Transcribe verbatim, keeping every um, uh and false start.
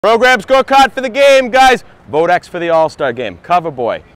Program scorecard for the game, guys. Vote X for the All-Star game. Cover boy.